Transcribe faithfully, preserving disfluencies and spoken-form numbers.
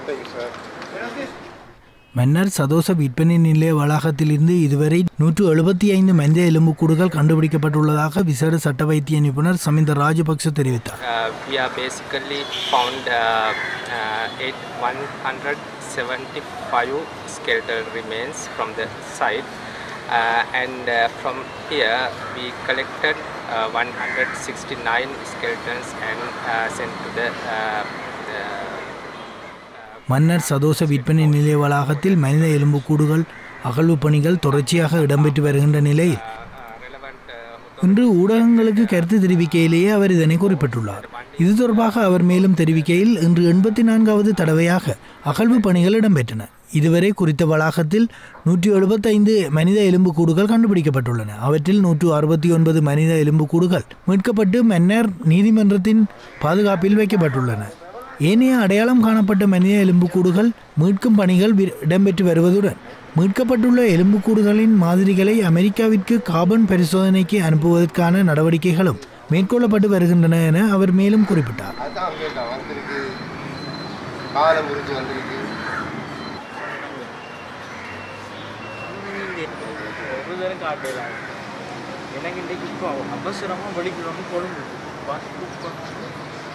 மன்னர் சதோச விற்பனை நிலைய வளாகத்திலிருந்து இதுவரை நூற்று எழுபத்தி ஐந்து மனித எலும்புக்கூடுகள் கண்டுபிடிக்கப்பட்டுள்ளதாக விசேட சட்ட வைத்திய நிபுணர் சமிந்த ராஜபக்ச தெரிவித்தார். We are basically found uh, uh, eight, one hundred seventy-five skeletal remains from the site uh, and uh, from here we collected uh, one hundred sixty-nine skeletons and uh, sent to the uh, uh, மன்னர் சதோச விற்பனை நிலைய வளாகத்தில் மனித எலும்புக்கூடுகள் அகழ்வு பணிகள் தொடர்ச்சியாக இடம்பெற்று வருகின்ற நிலையில் இன்று ஊடகங்களுக்கு கருத்து தெரிவிக்கையிலேயே அவர் இதனை குறிப்பிட்டுள்ளார். இது தொடர்பாக அவர் மேலும் தெரிவிக்கையில் இன்று எண்பத்தி நான்காவது தடவையாக அகழ்வு பணிகள் இடம்பெற்றன. இதுவரை குறித்த வளாகத்தில் நூற்றி எழுபத்தைந்து மனித எலும்புக்கூடுகள் கண்டுபிடிக்கப்பட்டுள்ளன. அவற்றில் நூற்று அறுபத்தி ஒன்பது மனித எலும்புக்கூடுகள் மீட்கப்பட்டு மன்னர் நீதிமன்றத்தின் பாதுகாப்பில் வைக்கப்பட்டுள்ளன. ஏனைய அடையாளம் காணப்பட்ட மனித எலும்புக்கூடுகள் மீட்கும் பணிகள் இடம்பெற்று வருவதுடன் மீட்கப்பட்டுள்ள எலும்புக்கூடுகளின் மாதிரிகளை அமெரிக்காவிற்கு கார்பன் பரிசோதனைக்கு அனுப்புவதற்கான நடவடிக்கைகளும் மேற்கொள்ளப்பட்டு வருகின்றன என அவர் மேலும் குறிப்பிட்டார். எனக்கு இன்றைக்கு இப்போ அவசரமாக வெளிக்கிழமை கொழும்பு